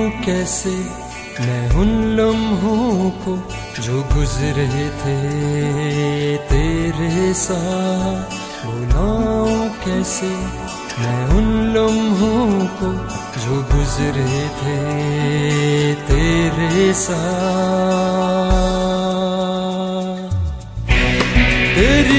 कैसे मैं उन लम्हों को जो गुजरे थे तेरे साथ। भुलाऊं कैसे मैं उन लम्हों को जो गुजरे थे तेरे साथ। तेरी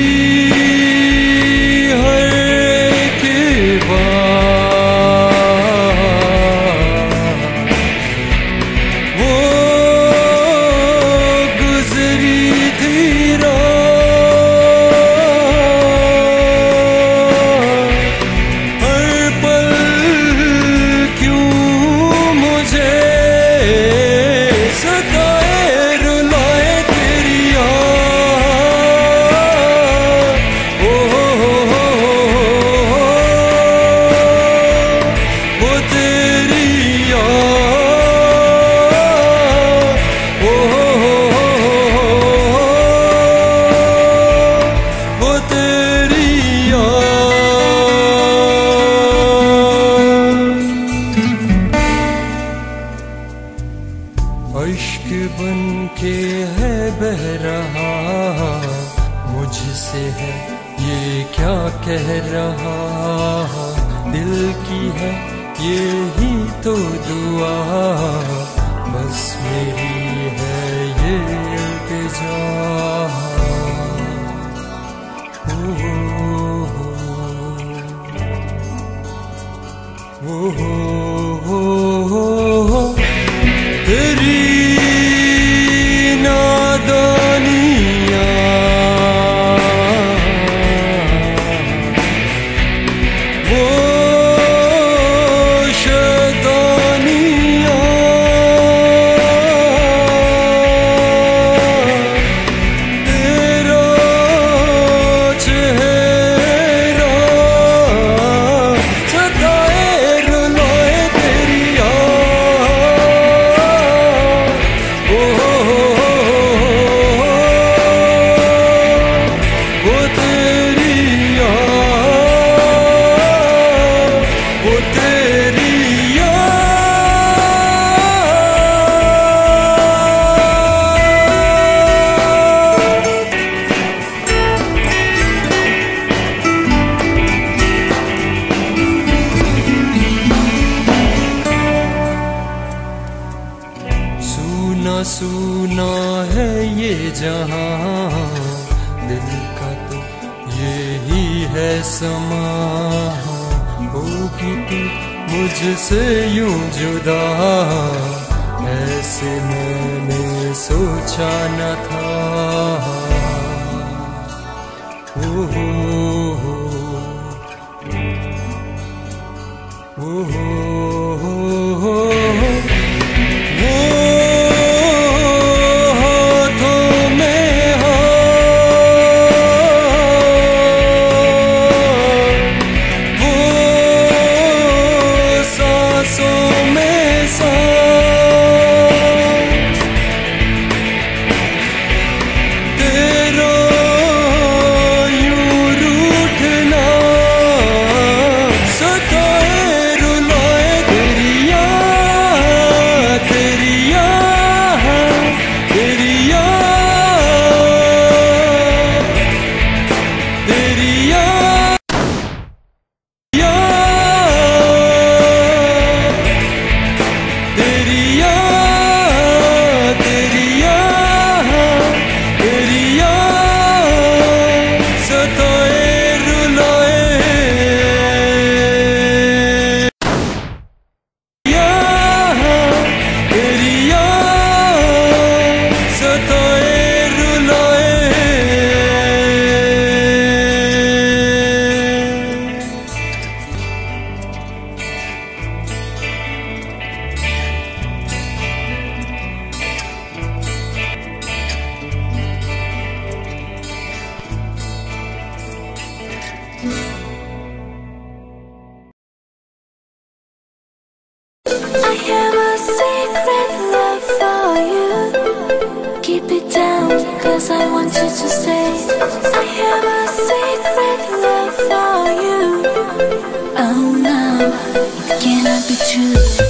इश्क बन के है बह रहा मुझसे है ये क्या कह रहा। दिल की है ये ही तो दुआ बस मेरी है ये इल्तिजा। तेरी सुना है ये जहां दिल का तो यही है समा। होगी तू मुझसे यूं जुदा ऐसे मैंने सोचा न था। I have a secret love for you. Keep it down, cause I want you to stay. I have a secret love for you. Oh no, it cannot be true.